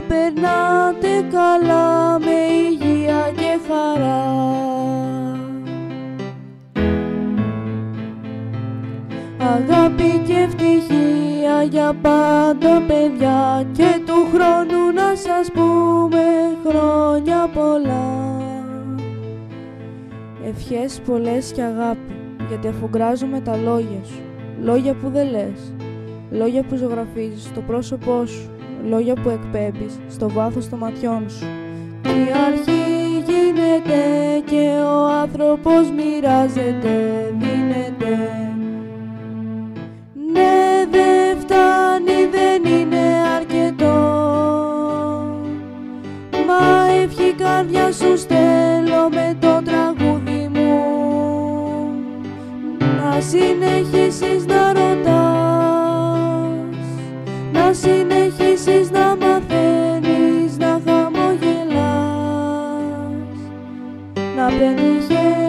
περνάτε καλά με υγεία και χαρά. Αγάπη και ευτυχία για πάντα παιδιά, και του χρόνου να σας πούμε χρόνια πολλά. Ευχές πολλές και αγάπη, γιατί αφουγκράζομαι τα λόγια σου. Λόγια που δεν λες, λόγια που ζωγραφίζεις στο πρόσωπό σου, λόγια που εκπέμπεις στο βάθος των ματιών σου. Η αρχή γίνεται και ο άνθρωπος μοιράζεται, δίνεται. Ναι, δεν φτάνει, δεν είναι αρκετό, μα ευχή καρδιά σου στέλνω με το τραγούδι μου. Να συνεχίσεις να ρωτάς, να συνεχίσεις να μαθαίνεις, να χαμογελάς, να πετύχεις